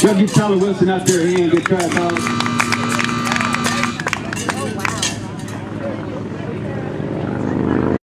Y'all get Tyler Wilson out there. He ain't good track out.